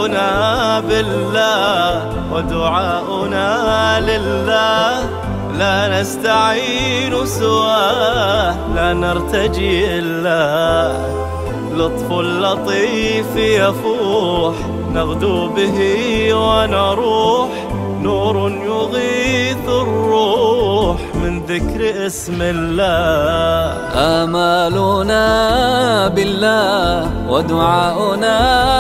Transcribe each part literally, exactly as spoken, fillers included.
آمالنا بالله ودعاؤنا لله، لا نستعين سواه لا نرتجي إلا. لطف لطيف يفوح نغدو به ونروح، نور يغيث الروح من ذكر اسم الله. آمالنا بالله ودعاؤنا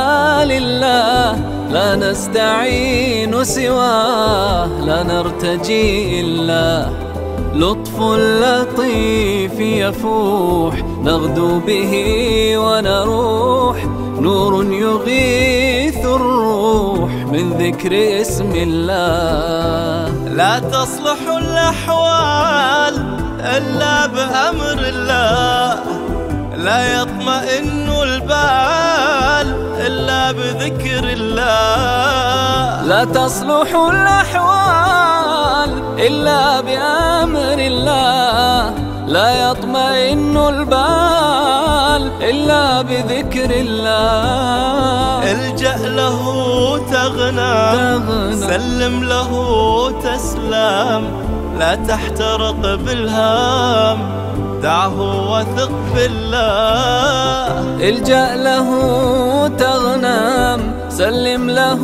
لله، لا نستعين سواه لا نرتجي إلا. لطف لطيف يفوح نغدو به ونروح، نور يغيث الروح من ذكر اسم الله. لا تصلح الأحوال إلا بأمر الله، لا يطمئن البال إلا بذكر الله. لا تصلح الأحوال إلا بأمر الله، لا يطمئن البال إلا بذكر الله. الجأ له تغنى، سلم له تسلم، لا تحترق بالهام، دعه وثق بالله. الجأ له تغنم، سلم له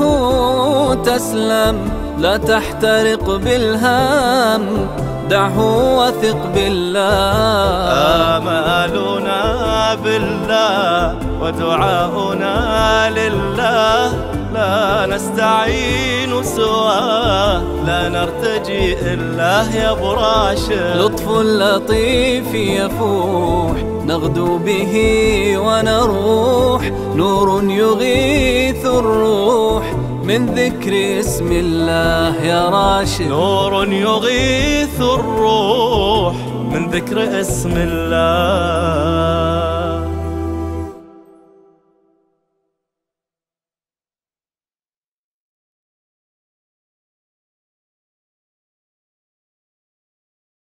تسلم، لا تحترق بالهام، دعه وثق بالله. آمالنا بالله ودعاؤنا لله، لا نستعين سواه لا نرتجي إلا. يا أبو راشد لطف لطيف يفوح نغدو به ونروح، نور يغيث الروح من ذكر اسم الله. يا راشد نور يغيث الروح من ذكر اسم الله.